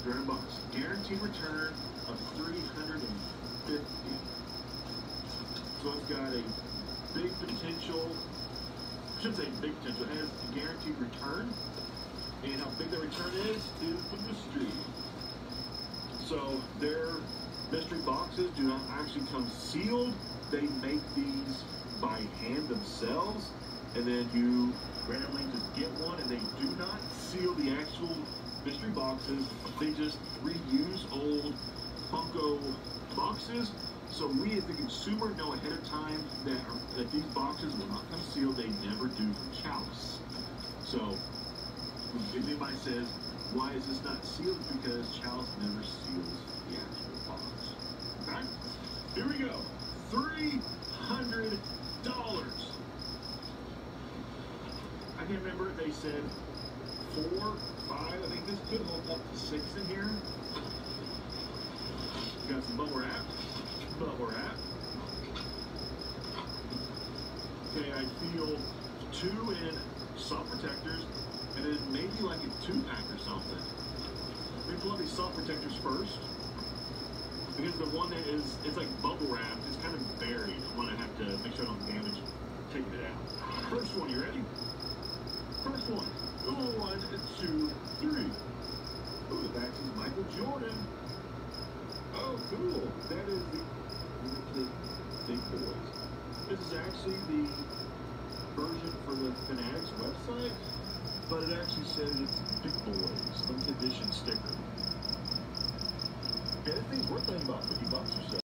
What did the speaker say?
300 bucks. Guaranteed return of 350. So it's got a big potential. I shouldn't say big potential. It has a guaranteed return. And how big the return is the mystery. So their mystery boxes do not actually come sealed. They make these by hand themselves, and then you randomly just get one, and they do not seal the actual mystery boxes. They just reuse old Funko boxes. So we as the consumer know ahead of time that these boxes will not come sealed. They never do for Chalice. So if anybody says, why is this not sealed? Because Chalice never seals the actual box. Okay? Here we go. $300. I can't remember if they said 4, 5. I think this could hold up to 6 in here. We got some bubble wrap. Bubble wrap. Okay, I feel 2 in soft protectors, and then maybe like a 2-pack or something. Let me pull out these soft protectors first. Because the one that is, it's like bubble wrapped, it's kind of buried. I want to have to make sure I don't damage taking it out. First one, you ready? First one. 1, 2, 3. Oh, the back is Michael Jordan. Oh, cool. That is the big boys. This is actually the version for the Fanatics website, but it actually says it's Big Boys, limited edition sticker. Yeah, this thing's worth about $50 or so.